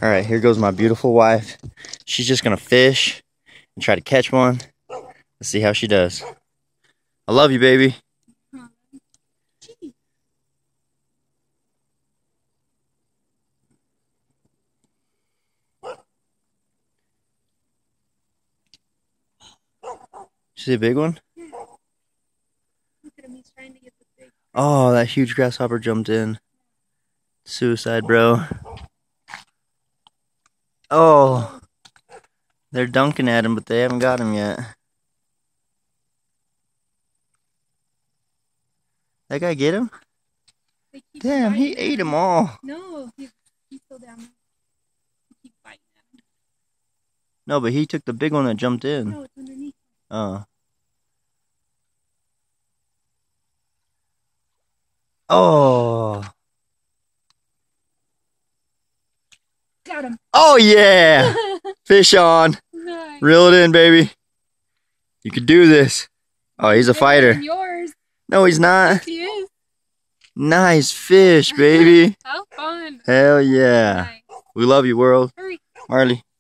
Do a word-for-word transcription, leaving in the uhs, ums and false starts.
All right, here goes my beautiful wife. She's just gonna fish and try to catch one. Let's see how she does. I love you, baby. See a big one? Oh, that huge grasshopper jumped in. Suicide, bro. Oh, they're dunking at him, but they haven't got him yet. That guy get him? Damn, he ate them all. No, he's, he's still down there. He keeps biting at him. No, but he took the big one that jumped in. No, it's underneath. Oh. Oh. Got him. Oh, yeah. Fish on. Nice. Reel it in, baby. You can do this. Oh, he's a fighter. Yours. No, he's not. Yes, he is. Nice fish, baby. How fun. Hell yeah. Nice. We love you, world. Hurry. Marley.